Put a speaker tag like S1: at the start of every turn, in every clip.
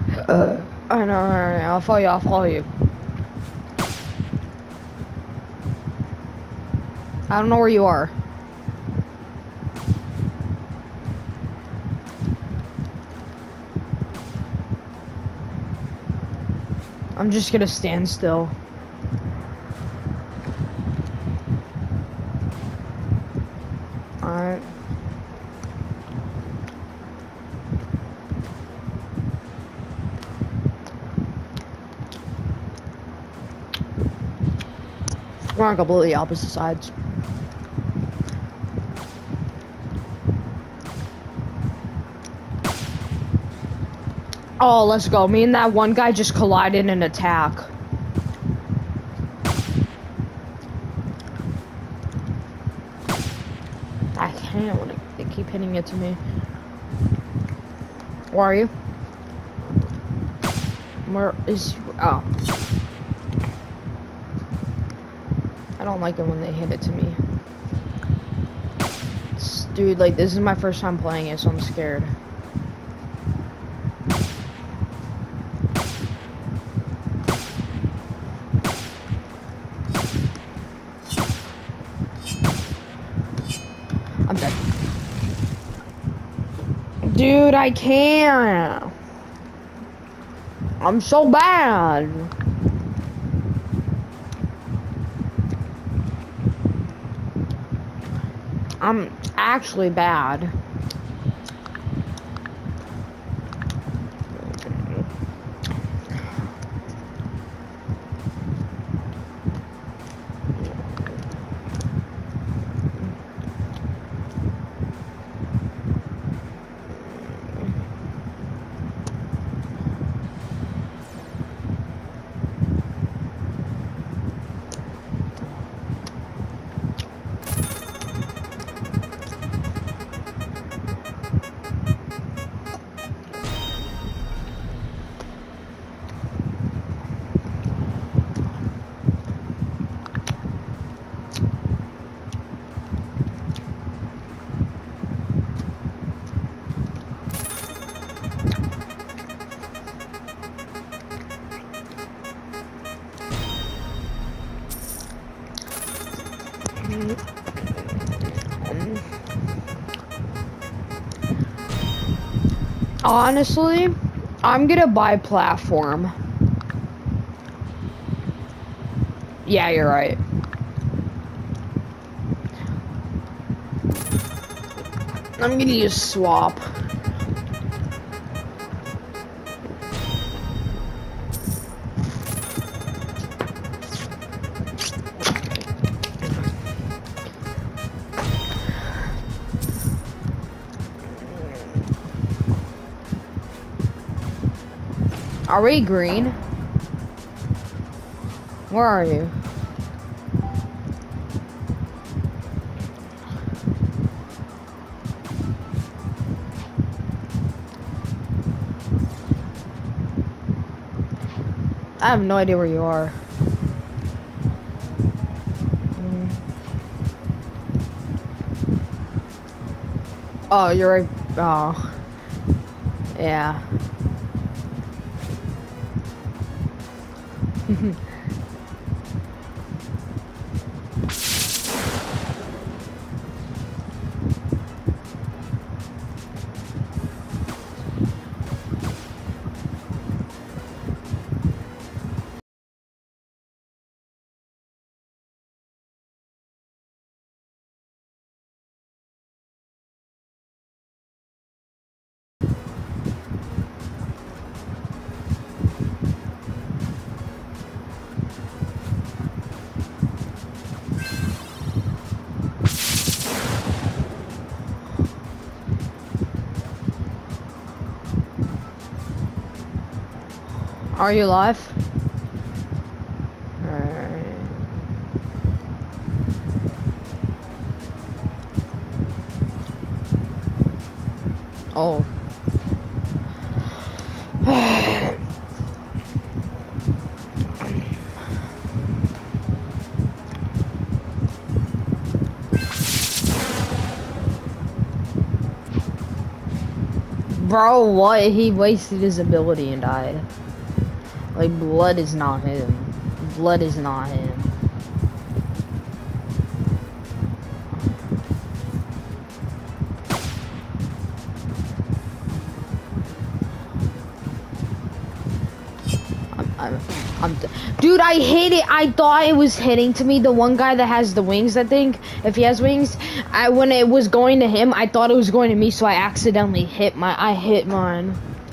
S1: I know, alright, I'll follow you, I'll follow you. I don't know where you are. I'm just gonna stand still. Alright. We're on completely opposite sides. Oh, let's go. Me and that one guy just collided in an attack. I can't when they keep hitting it to me. Where are you? Where is... Oh. I don't like it when they hit it to me. Dude, like, this is my first time playing it, so I'm scared. I'm dead. Dude, I can't. I'm so bad. I'm actually bad. Honestly, I'm gonna buy platform. Yeah, you're right. I'm gonna use swap. Are we green? Where are you? I have no idea where you are. Oh, you're right. Oh. Yeah. Are you alive? Alright. Oh. Bro, what? He wasted his ability and died. Like, blood is not him. Blood is not him. I'm, dude, I hit it. I thought it was hitting to me. The one guy that has the wings, I think, if he has wings, when it was going to him, I thought it was going to me, so I accidentally hit mine.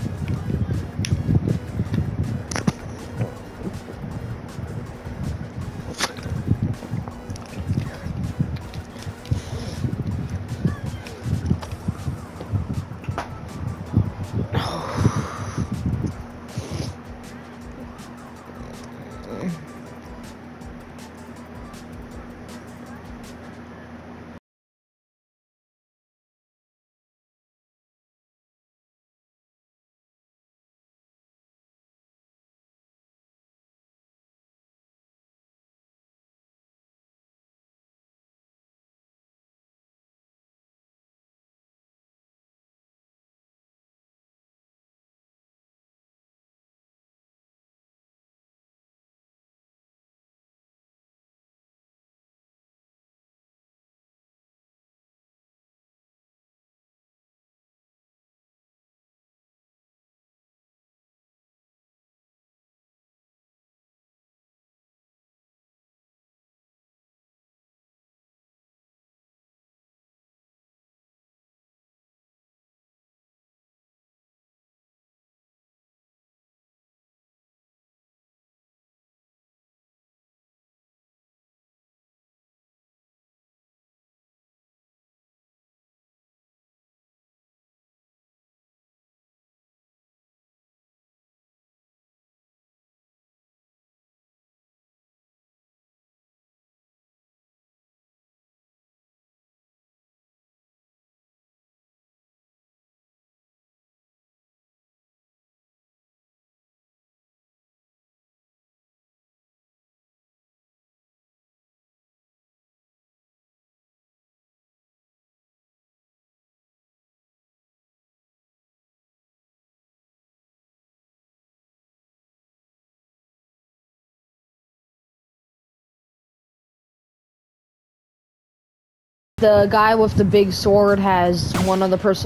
S1: The guy with the big sword has one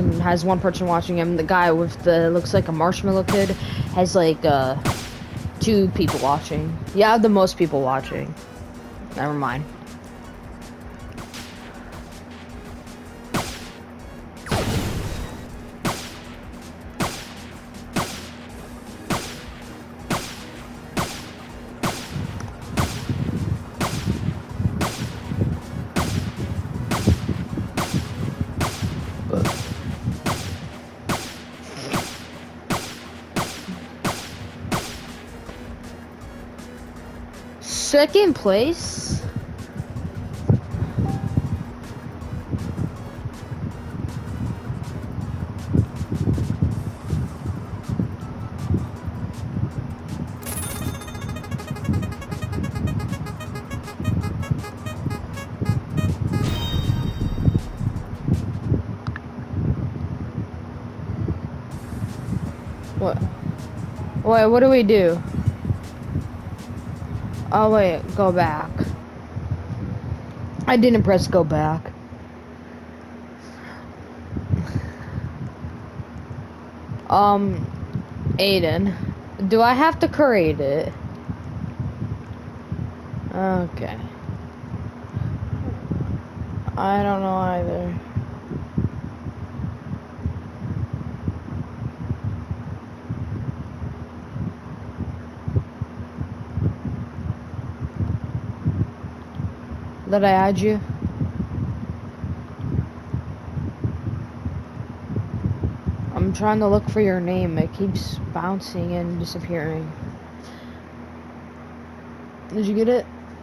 S1: person watching him. The guy with the looks like a marshmallow kid has like 2 people watching. Yeah, the most people watching. Never mind. Second place? What? Wait, what do we do? Oh wait, go back. I didn't press go back. Aiden, do I have to create it? Okay. I don't know either. Did I add you? I'm trying to look for your name. It keeps bouncing and disappearing. Did you get it?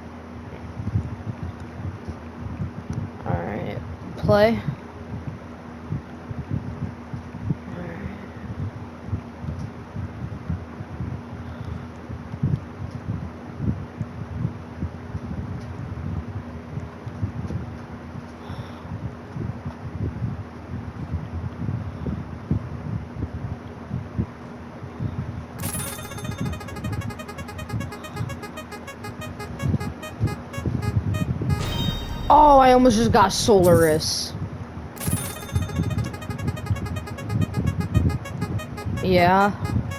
S1: Alright. Play. Oh, I almost just got Solaris. Yeah.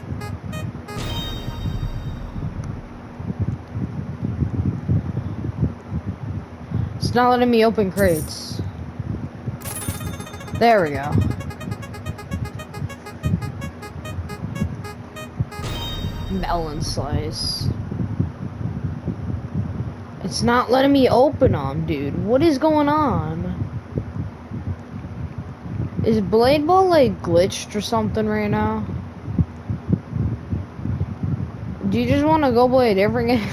S1: It's not letting me open crates. There we go. Melon slice. It's not letting me open them, dude. What is going on? Is Blade Ball like glitched or something right now? Do you just want to go play a different game?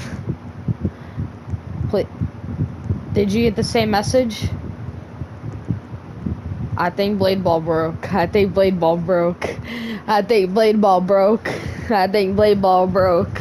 S1: Play. Did you get the same message? I think Blade Ball broke. I think Blade Ball broke. I think Blade Ball broke. I think Blade Ball broke.